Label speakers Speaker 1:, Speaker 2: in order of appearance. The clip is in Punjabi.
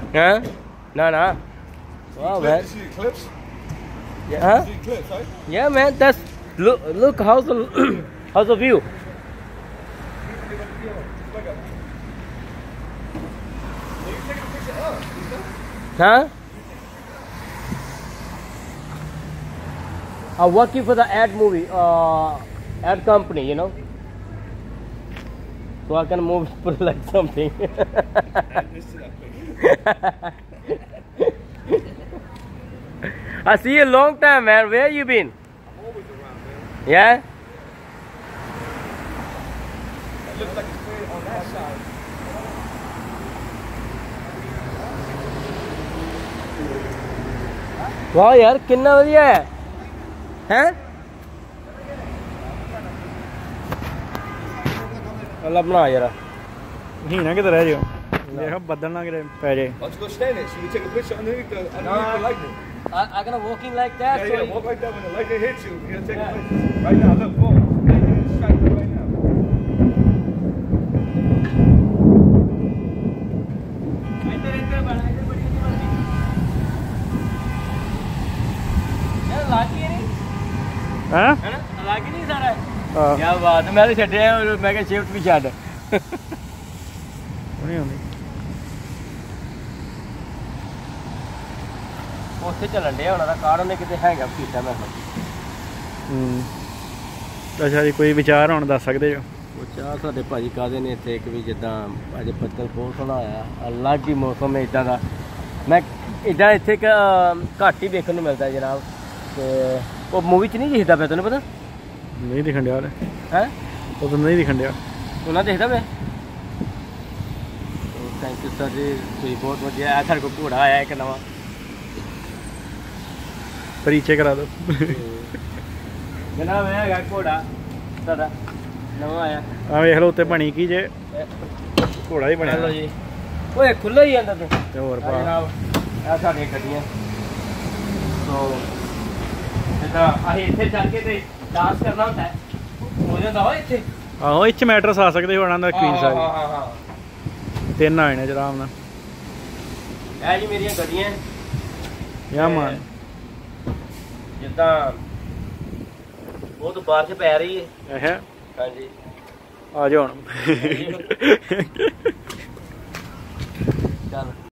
Speaker 1: Huh? No, no. Wow, man.
Speaker 2: You see the clips?
Speaker 1: Yeah, huh?
Speaker 2: See the clips, right?
Speaker 1: Yeah, man. That's look how's the how's the view? Huh? I'm working for the ad movie, ad company, you know. So I can move like something. I see you a long time, man. Where you been?
Speaker 2: I'm always around, man.
Speaker 1: Yeah?
Speaker 2: It looks like it's way on that side.
Speaker 1: वाह यार कितना वधिया है हैं अल्लाह बना यार
Speaker 3: ही ना किधर रह जाओ देखो बदल ना करे पै जाए
Speaker 2: I'll just go stand there so you take a picture underneath the lightning.
Speaker 1: I'm gonna walking like that
Speaker 2: Yeah,
Speaker 1: so
Speaker 2: yeah, walk like that when the lightning hits you. You gotta take a picture. Right now, look, boom. Lightning striking right now.
Speaker 3: हाँ
Speaker 1: है ना अलग ही नहीं सारा
Speaker 3: हाँ
Speaker 1: क्या बात है मैं तो छड्डਿਆ मैं कहा शिफ्ट भी छੱਡ
Speaker 3: नहीं होनी
Speaker 1: ਉੱਥੇ ਚੱਲਣ ਡਿਆ ਉਹਨਾਂ ਦਾ ਕਾਰ ਉਹਨੇ ਕਿਤੇ ਹੈਂਗ ਅਪ ਕੀਤਾ ਮੈਂ
Speaker 3: ਅੱਛਾ ਜੀ ਕੋਈ ਵਿਚਾਰ ਹੁਣ ਦੱਸ ਸਕਦੇ ਜੋ
Speaker 1: ਉਹ ਚਾਹ ਸਾਡੇ ਭਾਜੀ ਕਾਦੇ ਨੇ ਇੱਥੇ ਇੱਕ ਵੀ ਜਿੱਦਾਂ ਅੱਜ ਬੱਦਲ ਬਹੁਤ ਸੋਹਣਾ ਆਇਆ ਅਲੱਗ ਹੀ ਮੌਸਮ ਹੈ ਇਦਾਂ ਦਾ ਮੈਂ ਇਦਾਂ ਇੱਥੇ ਘੱਟ ਹੀ ਦੇਖਣ ਨੂੰ ਮਿਲਦਾ ਜਨਾਬ ਤੇ ਉਹ ਮੂਵੀ 'ਚ ਨਹੀਂ ਦਿਖਦਾ ਪਿਆ ਤੈਨੂੰ ਪਤਾ
Speaker 3: ਨਹੀਂ ਦਿਖਣ ਡਿਆ
Speaker 1: ਹੈ
Speaker 3: ਉਹ ਤਾਂ ਨਹੀਂ ਦਿਖਣ ਡਿਆ
Speaker 1: ਉਹਨਾਂ ਦੇਖਦਾ ਪਿਆ ਥੈਂਕ ਯੂ ਸਰ ਜੀ ਤੁਸੀਂ ਬਹੁਤ ਵਧੀਆ ਸਾਡੇ ਕੋਲ ਘੋੜਾ ਆਇਆ ਇੱਕ ਨਵਾਂ
Speaker 3: परिचय करा दो
Speaker 1: ਜਨਾਬ ਹੈਗਾ ਘੋੜਾ ਸਾਡਾ ਨਵਾਂ ਆਇਆ
Speaker 3: ਆ ਵੇਖ ਲਓ ਉੱਤੇ ਬਣੀ ਕੀ ਜੇ ਘੋੜਾ ਹੀ ਬਣਿਆ
Speaker 1: ਲਓ ਜੀ ਓਏ ਖੁੱਲ੍ਹਾ ਹੀ ਅੰਦਰ
Speaker 3: ਤੇ ਹੋਰ
Speaker 1: ਹਾਂ
Speaker 3: ਪਾ
Speaker 1: ਜਨਾਬ ਇਹ ਸਾਡੀਆਂ ਗੱਡੀਆਂ ਸੋ ਜਿੱਦਾਂ ਅਸੀਂ ਇੱਥੇ ਚੱਲ ਕੇ ਤੇ ਡਾਂਸ ਕਰਨਾ ਹੁੰਦਾ ਹੈ ਹੋ ਜਾਂਦਾ ਵਾ ਇੱਥੇ
Speaker 3: ਆਹੋ ਇੱਥੇ ਮੈਟਰਸ ਆ ਸਕਦੇ ਹੋਣਾ ਦਾ ਕੁਈਨ
Speaker 1: ਹਾਂ
Speaker 3: ਸਾਹਿਬ
Speaker 1: ਹਾਂ
Speaker 3: ਤਿੰਨ ਆਏ ਨੇ ਆਰਾਮ ਨਾਲ
Speaker 1: ਇਹ ਜੀ ਮੇਰੀਆਂ ਗੱਡੀਆਂ
Speaker 3: ਯਾ ਮਾਨ
Speaker 1: ਜਿੱਦਾਂ ਬਹੁਤ ਬਾਰਿਸ਼ ਪੈ ਰਹੀ ਹੈ
Speaker 3: ਇਹ
Speaker 1: ਹਾਂਜੀ
Speaker 3: ਆ ਜਾਓ ਹੁਣ
Speaker 1: ਚੱਲ